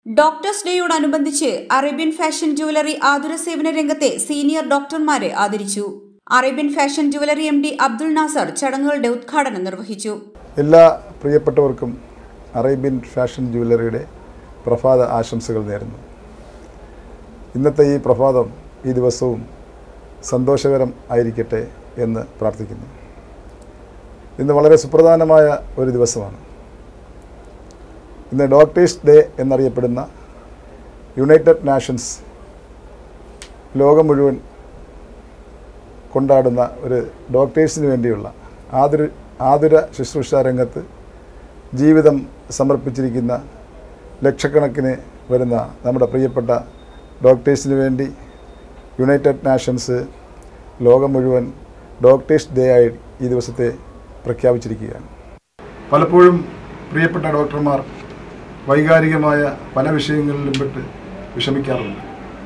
Doctors ഡേയോടനുബന്ധിച്ച് Arabian fashion jewellery ആതുര സേവന രംഗത്തെ സീനിയർ ഡോക്ടർമാരെ ആദരിച്ചു. Arabian fashion jewellery MD Abdul Nasser ചടങ്ങുകളുടെ ഉദ്ഘാടനം നിർവഹിച്ചു. എല്ലാ പ്രിയപ്പെട്ടവർക്കും അറേബ്യൻ ഫാഷൻ ജുവലറിയുടെ പ്രഭാത ആശംസകൾ നേരുന്നു. ഇന്നത്തെ ഈ പ്രഭാതം ഈ ദിവസവും സന്തോഷകരം ആയിരിക്കട്ടെ എന്ന് പ്രാർത്ഥിക്കുന്നു. ഇന്ന് വളരെ സുപ്രധാനമായ ഒരു ദിവസമാണ്. ഇന്ന് ഡോക്ടേഴ്സ് ഡേ എന്നറിയപ്പെടുന്ന യുണൈറ്റഡ് നാഷൻസ് ലോകം മുഴുവൻ കൊണ്ടാടുന്ന ഒരു ഡോക്ടേഴ്സിന് വേണ്ടിയുള്ള ആതുര ശുശ്രൂഷ രംഗത്ത് ജീവിതം സമർപ്പിച്ചിരിക്കുന്ന ലക്ഷക്കണക്കിന് വരുന്ന നമ്മുടെ പ്രിയപ്പെട്ട ഡോക്ടേഴ്സിന് വേണ്ടി യുണൈറ്റഡ് നാഷൻസ് ലോകം മുഴുവൻ ഡോക്ടേഴ്സ് ഡേ ആയി ഈ ദിവസത്തെ പ്രഖ്യാപിച്ചിരിക്കുകയാണ്. പലപ്പോഴും പ്രിയപ്പെട്ട ഡോക്ടർമാർ വൈകാരികമായ പല വിഷയങ്ങളിലും പെട്ട് വിഷമിക്കാറുണ്ട്.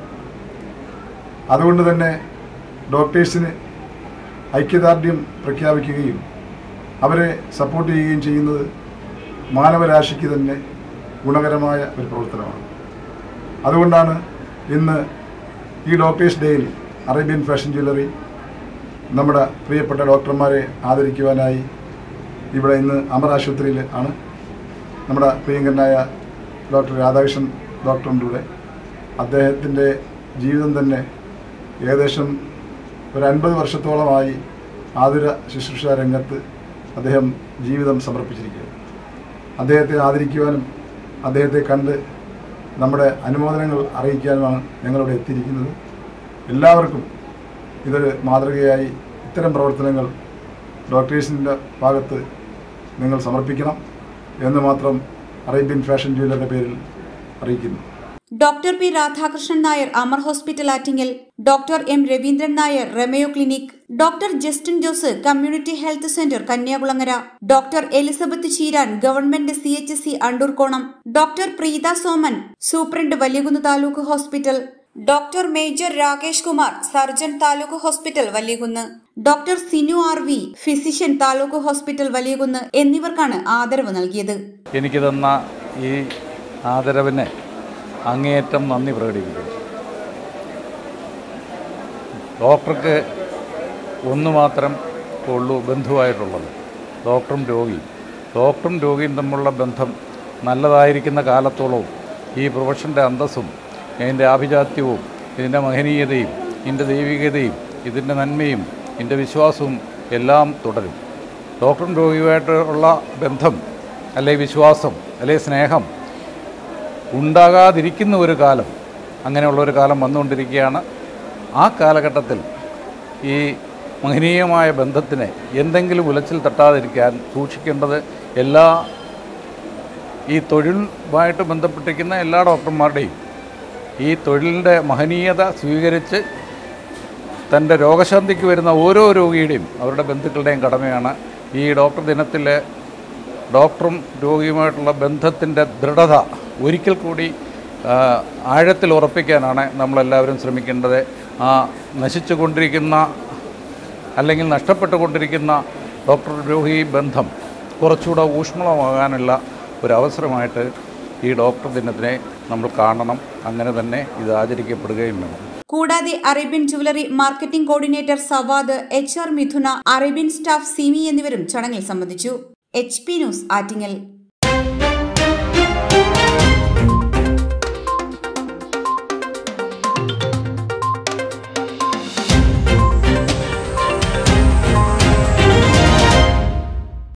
അതുകൊണ്ട് തന്നെ ഡോക്ടേഴ്സിന് ഐക്യദാർഢ്യം പ്രഖ്യാപിക്കുകയും അവരെ സപ്പോർട്ട് ചെയ്യുകയും ചെയ്യുന്നത് മാനവരാശിക്ക് തന്നെ ഗുണകരമായ ഒരു പ്രവർത്തനമാണ്. അതുകൊണ്ടാണ് ഇന്ന് ഈ ഡോക്ടേഴ്സ് ഡേയിൽ അറേബ്യൻ ഫാഷൻ ജ്വല്ലറി നമ്മുടെ പ്രിയപ്പെട്ട ഡോക്ടർമാരെ ആദരിക്കുവാനായി ഇവിടെ ഇന്ന് അമർ ആശുപത്രിയിൽ ആണ്. നമ്മുടെ പ്രിയങ്കരനായ ഡോക്ടർ രാധാകൃഷ്ണൻ ഡോക്ടറിൻ്റെ കൂടെ അദ്ദേഹത്തിൻ്റെ ജീവിതം തന്നെ ഏകദേശം ഒരു 50 വർഷത്തോളമായി ആതുര ശുശ്രൂഷ രംഗത്ത് അദ്ദേഹം ജീവിതം സമർപ്പിച്ചിരിക്കുകയാണ്. അദ്ദേഹത്തെ ആദരിക്കുവാനും അദ്ദേഹത്തെ കണ്ട് നമ്മുടെ അനുമോദനങ്ങൾ അറിയിക്കാനുമാണ് ഞങ്ങളിവിടെ എത്തിയിരിക്കുന്നത്. എല്ലാവർക്കും ഇതൊരു മാതൃകയായി ഇത്തരം പ്രവർത്തനങ്ങൾ ഡോക്ടേഴ്സിൻ്റെ ഭാഗത്ത് നിങ്ങൾ സമർപ്പിക്കണം എന്ന് മാത്രം അറേബ്യൻ ഫാഷൻ ജുവലറിയുടെ പേരിൽ അറിയിക്കുന്നു. Doctor P Radhakrishnan Nair Amar hospital Attingal, doctor M Raveendran Nair റെമയോ clinic, doctor Justin Jose community health centre Kanyakulangara, doctor Elizabeth Cheeran government CHC Andoorkonam, doctor Preetha Soman superintendent Valiyakunnu taluk hospital, doctor major Rakesh Kumar surgeon taluk hospital Valiyakunnu, doctor Sinu RV physician taluk hospital Valiyakunnu എന്നിവർക്കാണ് ആദരവ് നൽകിയത്. എനിക്ക് തന്ന ഈ ആദരവിന് അങ്ങേയറ്റം നന്ദി പ്രകടിപ്പിക്കുന്നു. ഡോക്ടർക്ക് ഒന്ന് മാത്രം ഉള്ളൂ ബന്ധുവായിട്ടുള്ളത്, ഡോക്ടറും രോഗിയും തമ്മിലുള്ള ബന്ധം നല്ലതായിരിക്കുന്ന കാലത്തോളവും ഈ പ്രൊഫഷൻ്റെ അന്തസ്സും ഇതിൻ്റെ ആഭിജാത്യവും ഇതിൻ്റെ മഹനീയതയും ഇതിൻ്റെ ദൈവികതയും ഇതിൻ്റെ നന്മയും ഇതിൻ്റെ വിശ്വാസവും എല്ലാം തുടരും. ഡോക്ടറും രോഗിയുമായിട്ടുള്ള ബന്ധം അല്ലെങ്കിൽ വിശ്വാസം അല്ലെങ്കിൽ സ്നേഹം ഉണ്ടാകാതിരിക്കുന്ന ഒരു കാലം, അങ്ങനെയുള്ളൊരു കാലം വന്നുകൊണ്ടിരിക്കുകയാണ്. ആ കാലഘട്ടത്തിൽ ഈ മഹനീയമായ ബന്ധത്തിനെ എന്തെങ്കിലും ഉലച്ചിൽ തട്ടാതിരിക്കാൻ സൂക്ഷിക്കേണ്ടത് ഈ തൊഴിലുമായിട്ട് ബന്ധപ്പെട്ടിരിക്കുന്ന എല്ലാ ഡോക്ടർമാരുടെയും ഈ തൊഴിലിൻ്റെ മഹനീയത സ്വീകരിച്ച് തൻ്റെ രോഗശാന്തിക്ക് വരുന്ന ഓരോ രോഗിയുടെയും അവരുടെ ബന്ധുക്കളുടെയും കടമയാണ് ഈ ഡോക്ടർ ദിനത്തിൽ ഡോക്ടറും രോഗിയുമായിട്ടുള്ള ബന്ധത്തിൻ്റെ ദൃഢത ഒരിക്കൽ കൂടി ആഴത്തിൽ ഉറപ്പിക്കാനാണ് നമ്മളെല്ലാവരും ശ്രമിക്കേണ്ടത്. ആ നശിച്ചുകൊണ്ടിരിക്കുന്ന അല്ലെങ്കിൽ നഷ്ടപ്പെട്ടുകൊണ്ടിരിക്കുന്ന ഡോക്ടർ രോഗി ബന്ധം കുറച്ചുകൂടെ ഊഷ്മളമാകാനുള്ള ഒരവസരമായിട്ട് ഈ ഡോക്ടർ ദിനത്തിനെ നമ്മൾ കാണണം. അങ്ങനെ തന്നെ ഇത് ആചരിക്കപ്പെടുകയും വേണം. കൂടാതെ Arabian jewellery marketing coordinator Sawad, HR Mithuna, Arabian staff Simi എന്നിവരും ചടങ്ങിൽ സംബന്ധിച്ചു. HP news Attingal.